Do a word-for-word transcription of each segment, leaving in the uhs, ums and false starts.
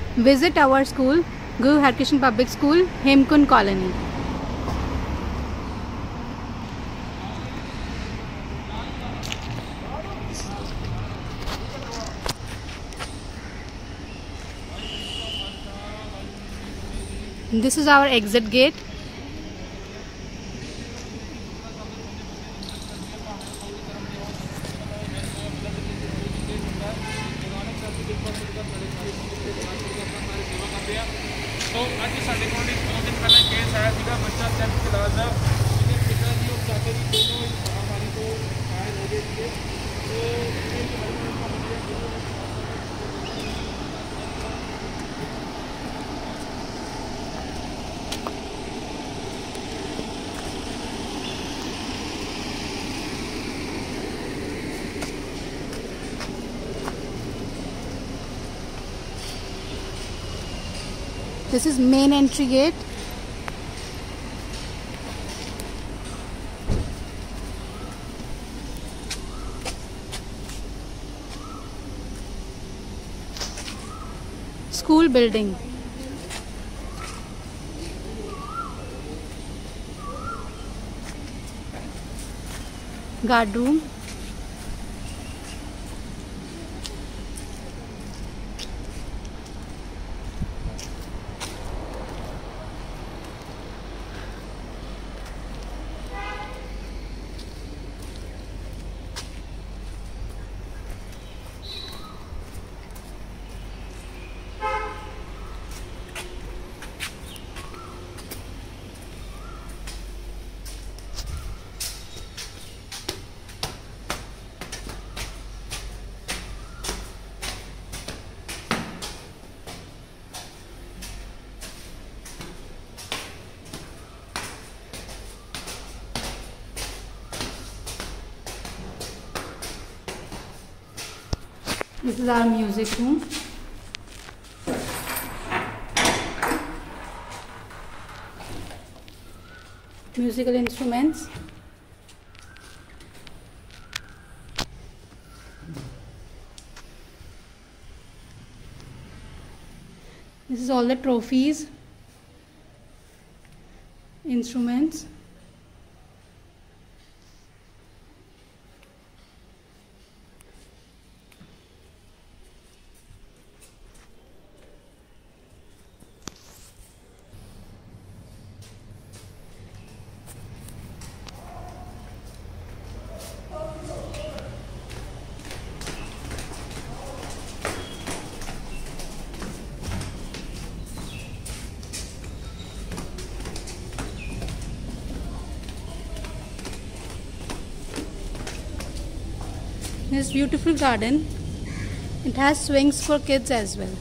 Visit our school, Guru Harkrishan Public School, Hemkunt Colony. This is our exit gate. तो आज साढ़े दो दिन पहले केस आया था बच्चा टेंथ क्लास है उसके पिताजी और चाचा जी दोनों हमारी को घायल हो गए थे This is main entry gate. School building. Guard room. This is our music room. Musical instruments. This is all the trophies, instruments. This beautiful garden. It has swings for kids as well.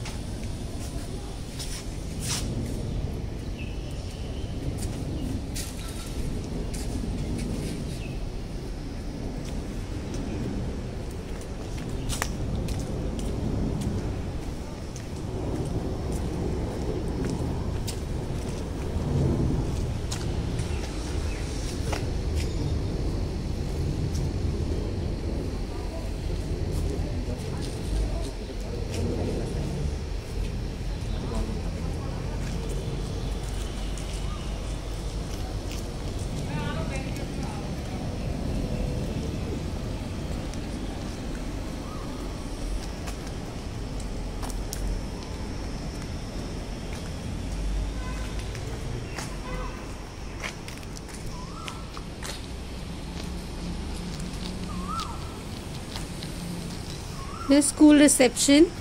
This is school reception.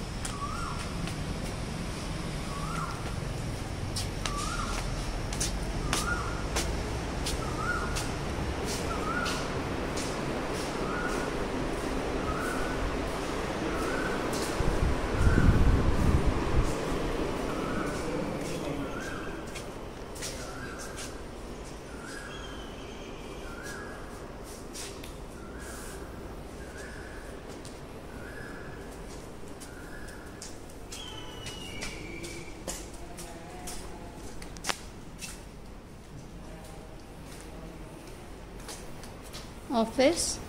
Office.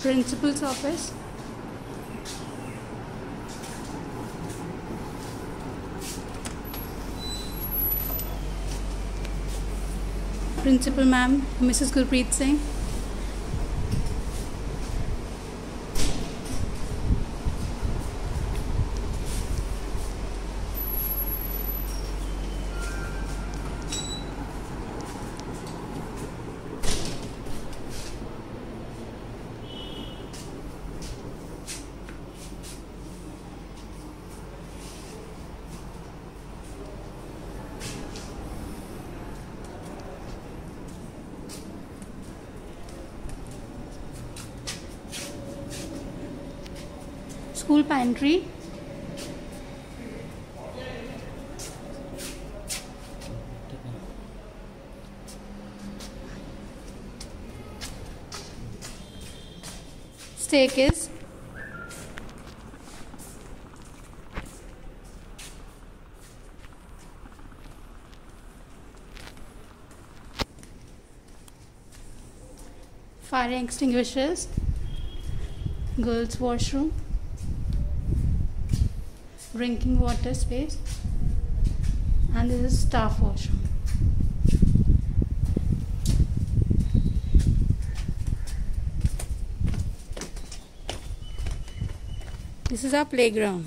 Principal's office. Principal ma'am, Missus Gurpreet Singh. School pantry. Staircase. Fire extinguishers. Girls' washroom. Drinking water space, and this is staff washroom. This is our playground.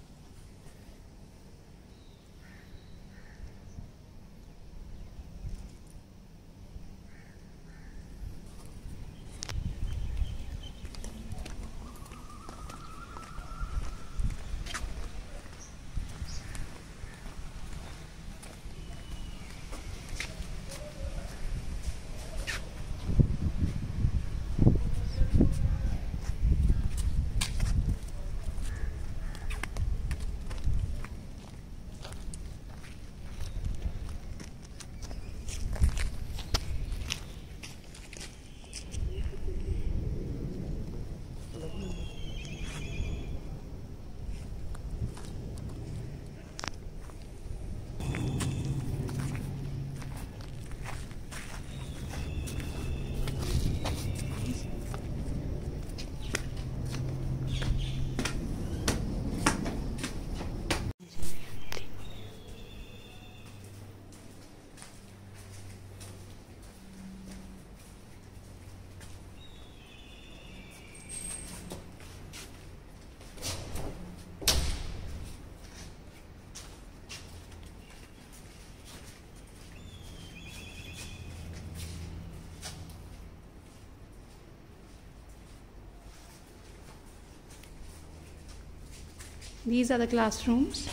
These are the classrooms.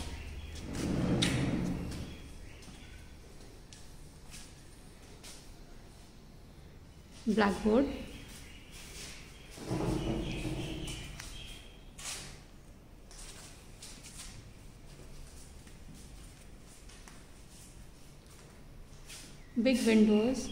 Blackboard. Big windows.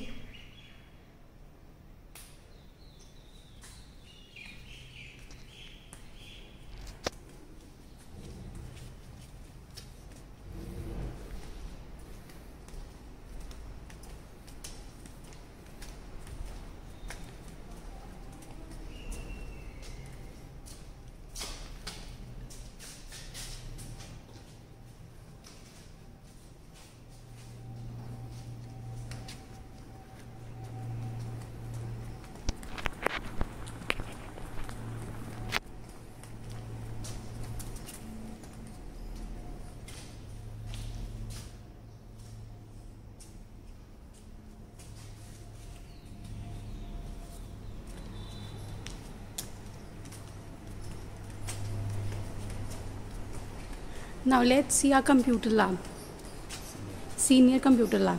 Now let's see our computer lab. Senior computer lab.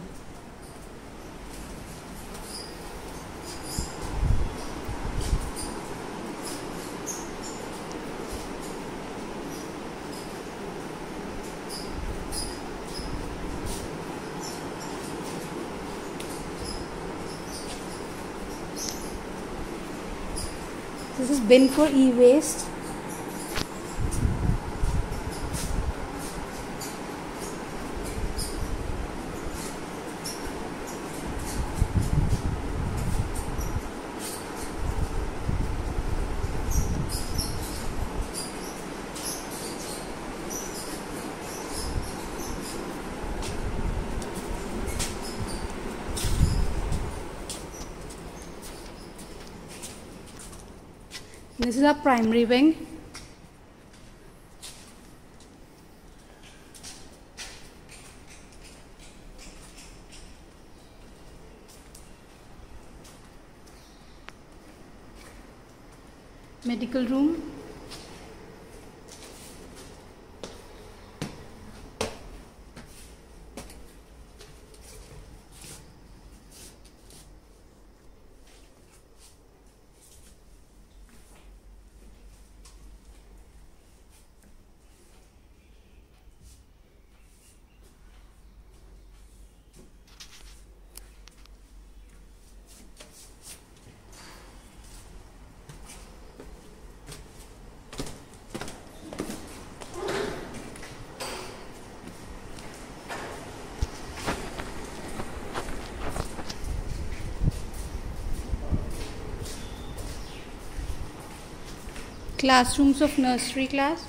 This is bin for e-waste. This is our primary wing. Medical room. Classrooms of nursery class.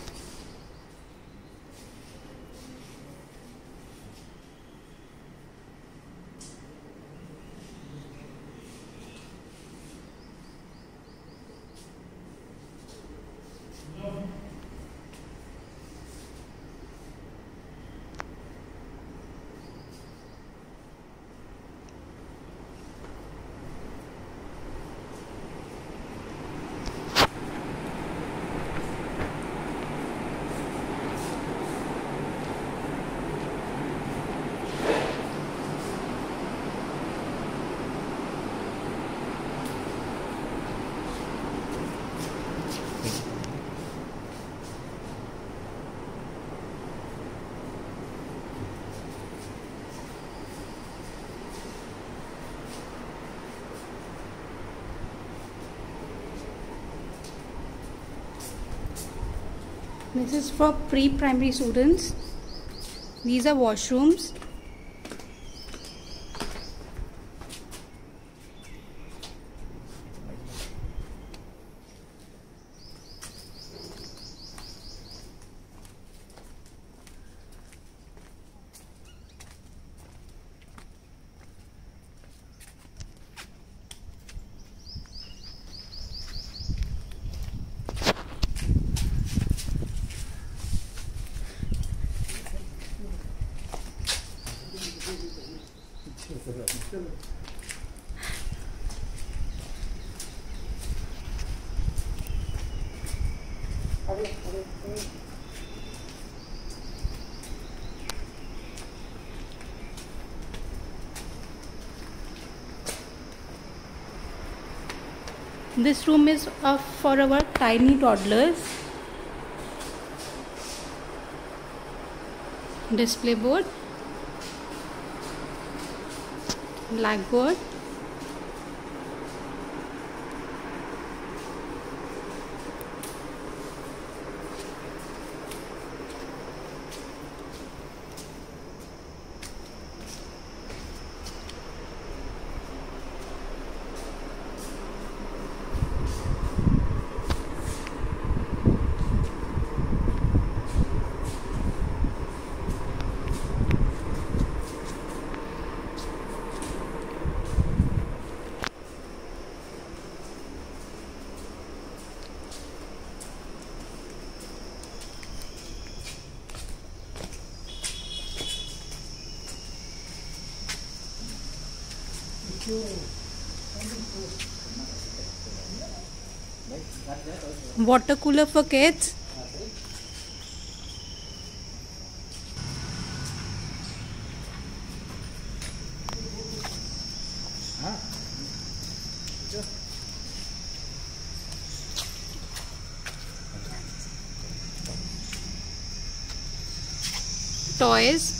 This is for pre-primary students. These are washrooms. This room is uh, for our tiny toddlers. Display board, blackboard, water cooler for kids, toys,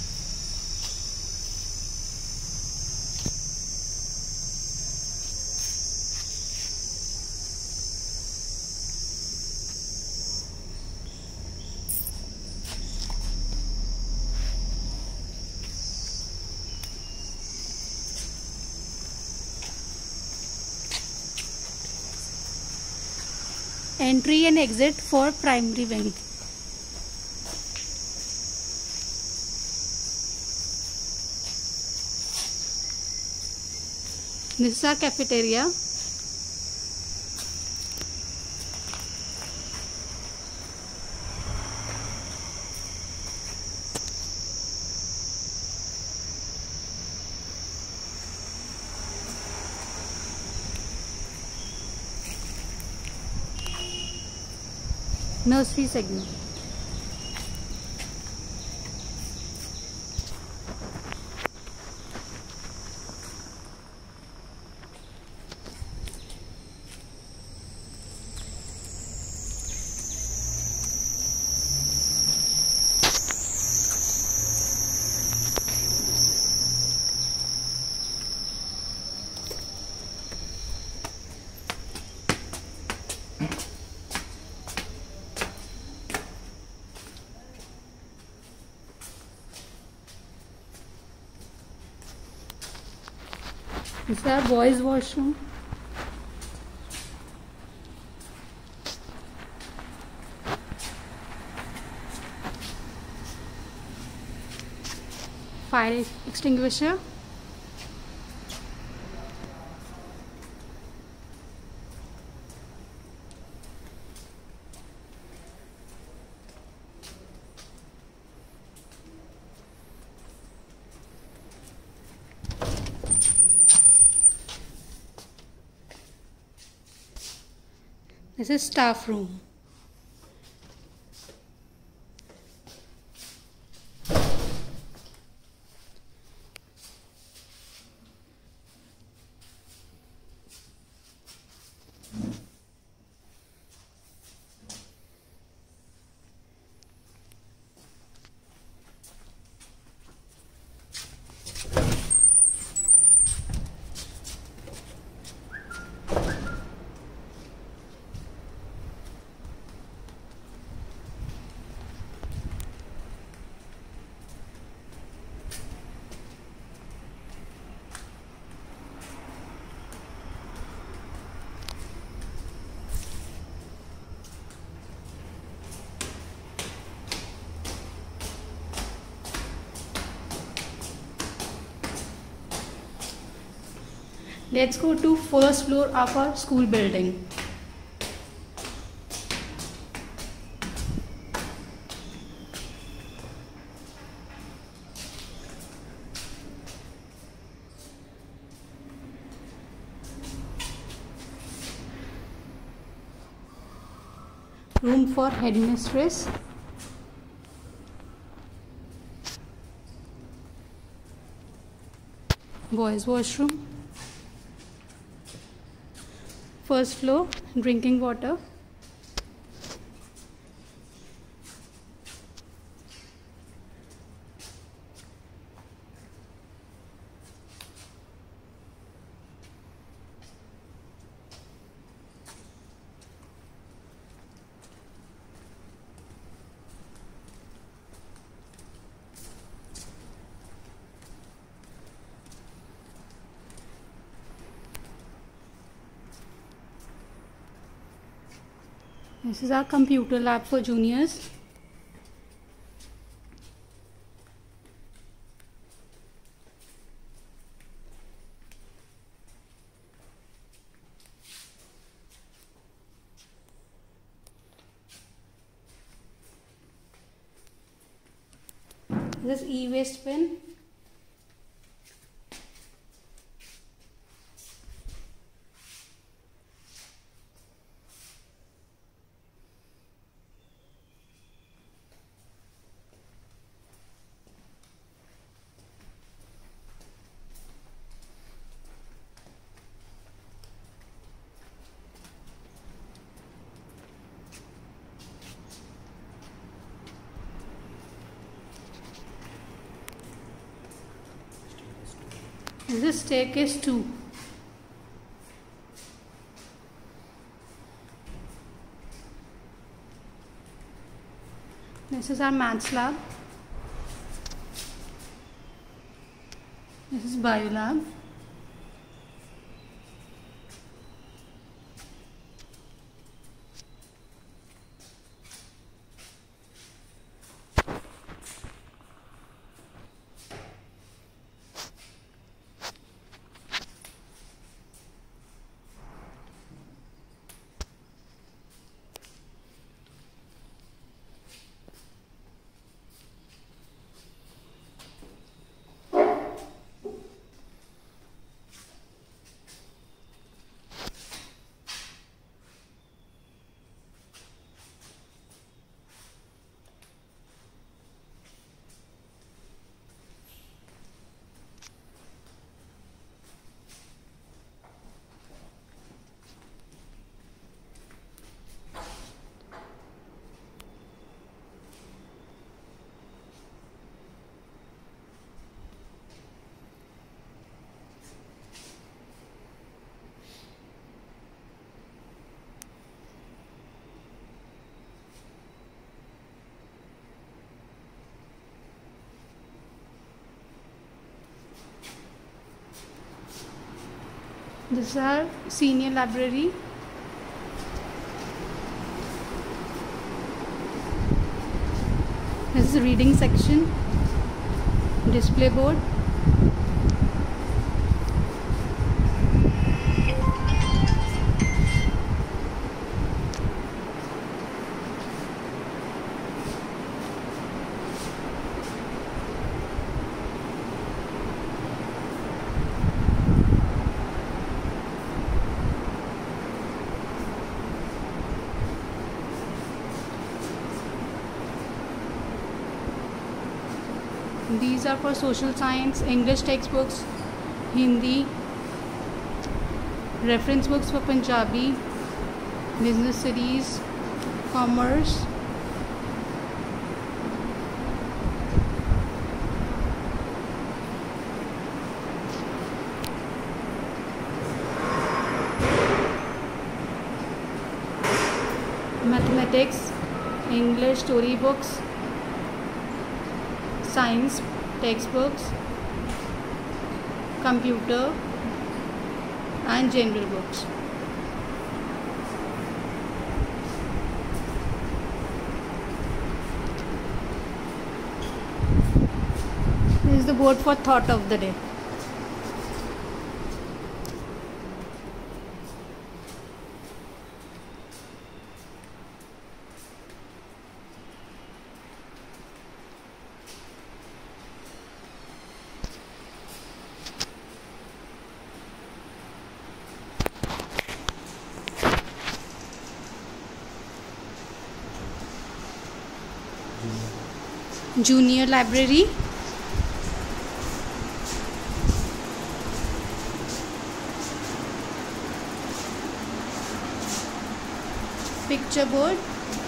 entry and exit for primary wing. This is our cafeteria. nursery segment. This is our boys' washroom. Fire extinguisher. This is staff room. Let's go to first floor of our school building. Room for headmistress. Boys' washroom. First floor, drinking water. This is our computer lab for juniors. This is e-waste bin. This is staircase two. This is our maths lab. This is bio lab. This is our senior library. This is the reading section, display board. These are for social science, English textbooks, Hindi, reference books for Punjabi, business studies, commerce, mathematics, English storybooks, science textbooks, computer and general books. This is the board for thought of the day. Junior library, picture board,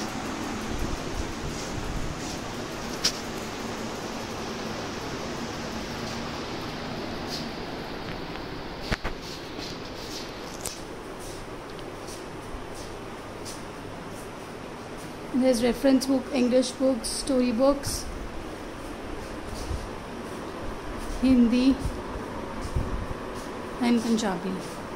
there's reference book, English books, story books, Hindi and Punjabi.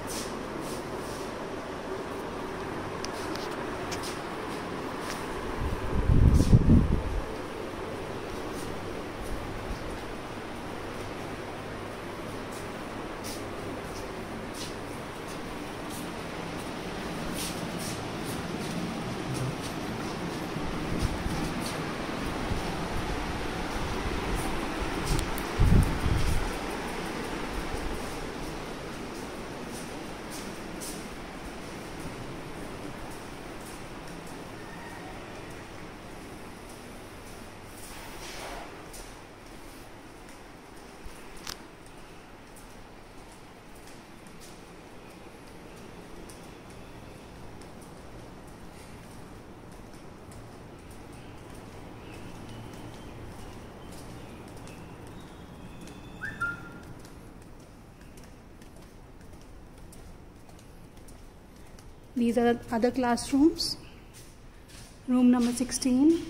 These are the other classrooms. Room number sixteen.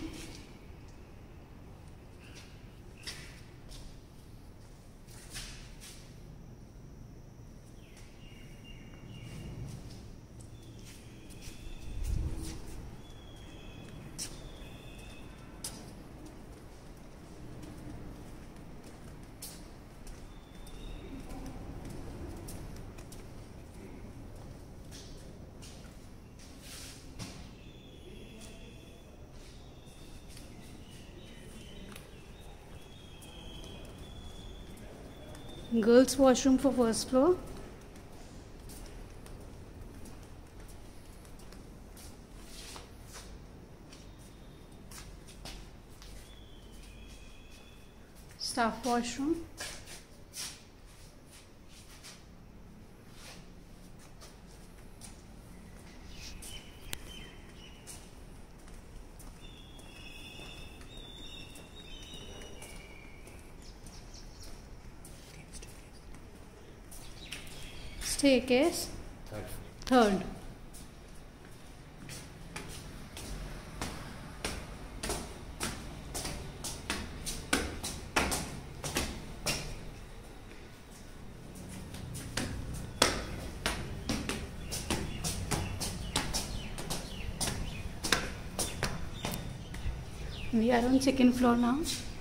Girls' washroom for first floor. Staff washroom. Staircase. Third. Third. We are on second floor now.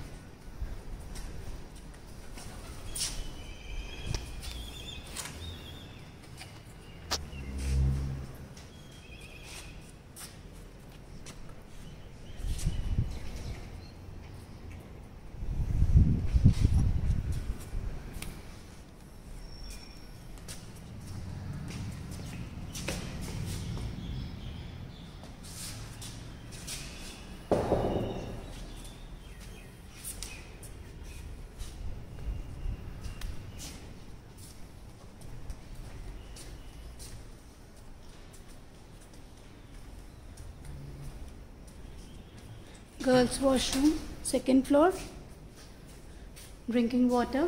Girls washroom, second floor, drinking water,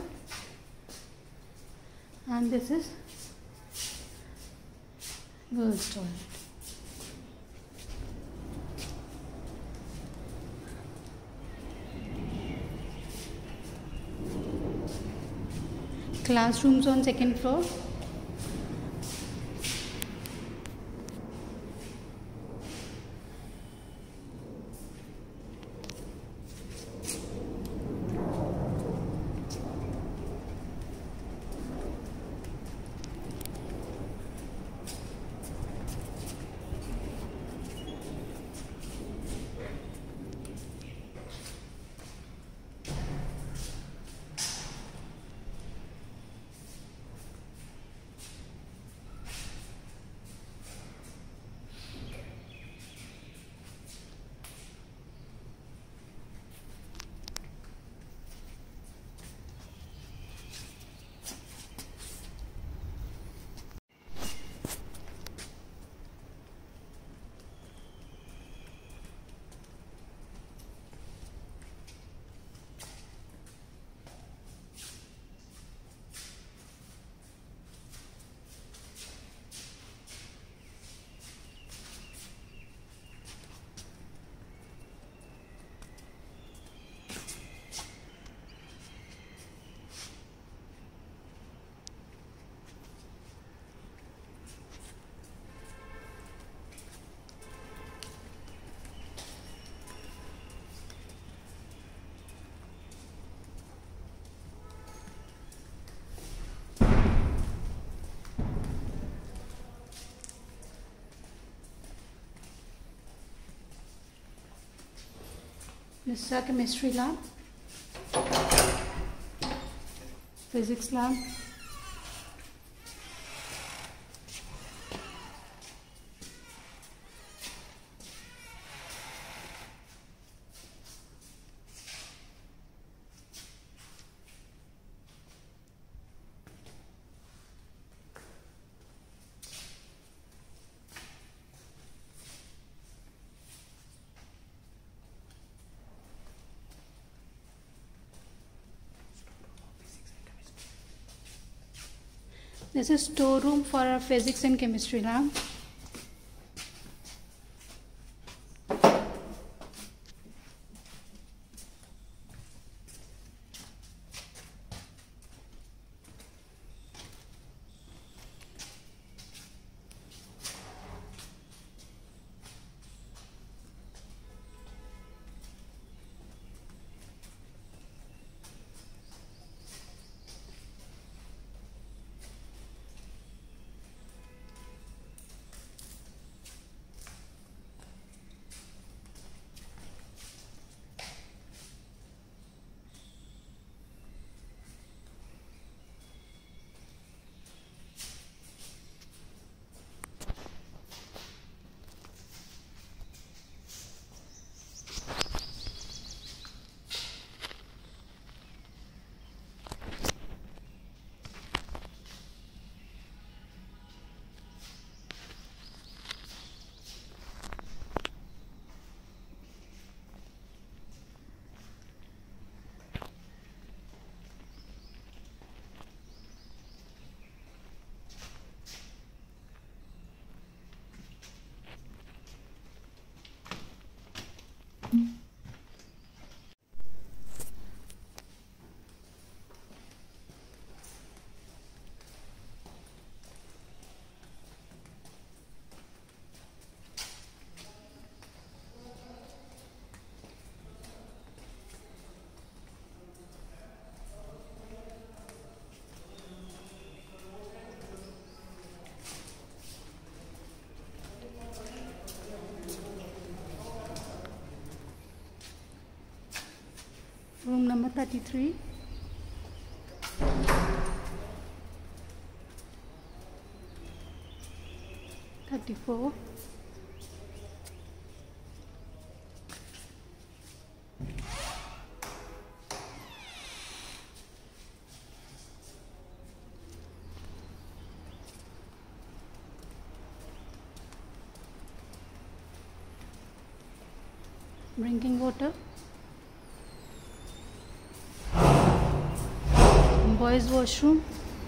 and this is girls toilet. Classrooms on second floor. This is our chemistry lab, physics lab, this is storeroom for our physics and chemistry lab. thirty-three, thirty-four, drinking water, boys washroom,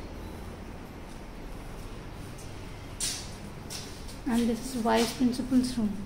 and this is vice principal's room.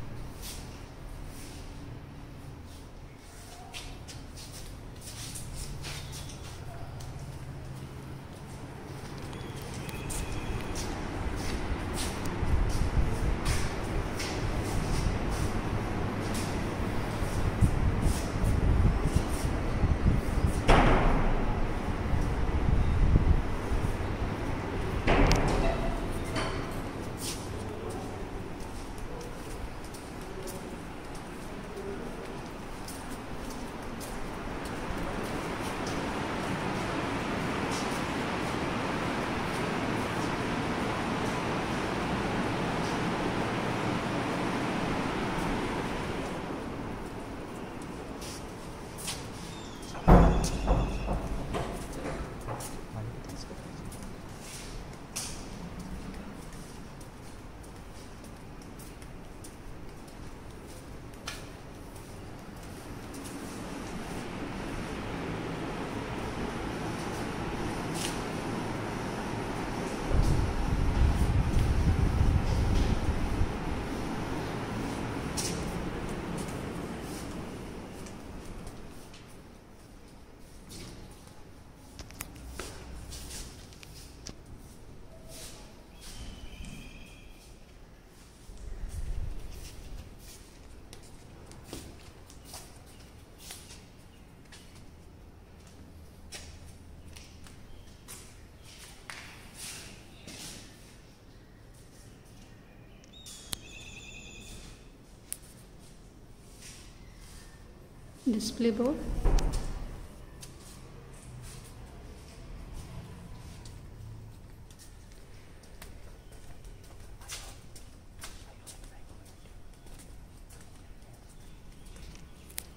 Display board,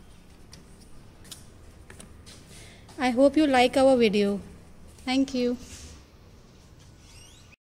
I hope you like our video. Thank you.